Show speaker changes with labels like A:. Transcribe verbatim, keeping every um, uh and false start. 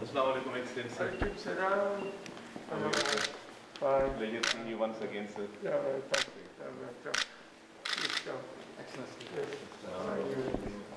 A: Assalamu alaikum, Excellency.
B: Alaikum salam.
A: Fine. Pleasure seeing you once again, sir.
B: Yeah, thank you. Excellency.
A: Uh,